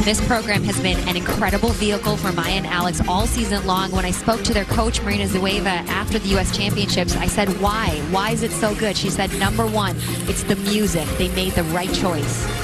This program has been an incredible vehicle for Maia and Alex all season long. When I spoke to their coach, Marina Zueva, after the U.S. Championships, I said, why? Why is it so good? She said, number one, it's the music. They made the right choice.